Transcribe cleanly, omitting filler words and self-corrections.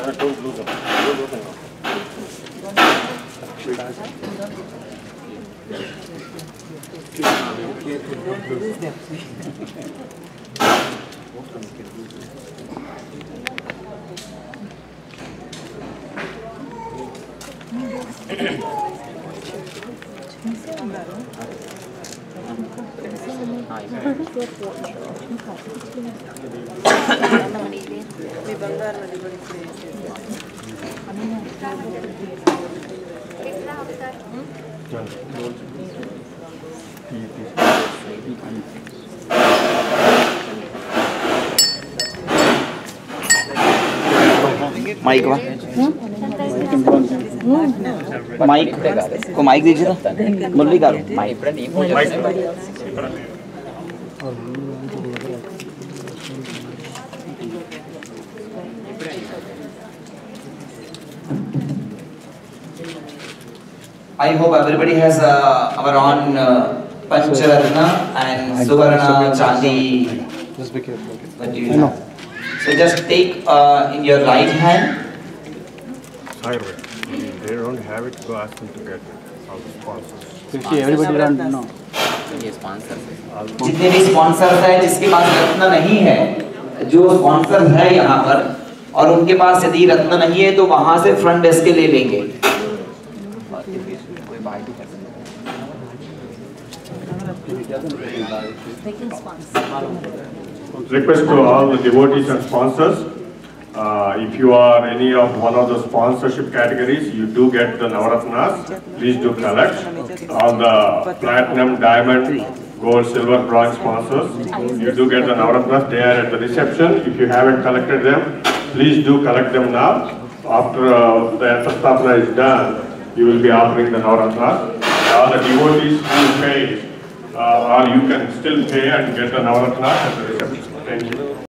Don't lose them. Don't lose them. Mic mic को mic दीजिए ना मुरली का mic I hope everybody has our own Pancharatna and Suvarna, Chandi. Just be careful. What do you know? So just take in your right hand. If they don't have it, go ask them to get it. All the sponsors. Everybody don't know. जितने भी sponsors हैं जिसके पास रत्न नहीं है, जो sponsors है यहाँ पर और उनके पास यदि रत्न नहीं है तो वहाँ से फ्रंट डेस्क के ले लेंगे। Request to all the devotees and sponsors, if you are any of one of the sponsorship categories, you do get the Navaratnas. Please do collect. All the platinum, diamond, gold, silver, bronze sponsors, you do get the Navaratnas. They are at the reception. If you haven't collected them, please do collect them now. After the Yatastapana is done, you will be offering the Navaratnas. All the devotees who pay, or you can still pay and get the Navaratnas at the reception. Thank you.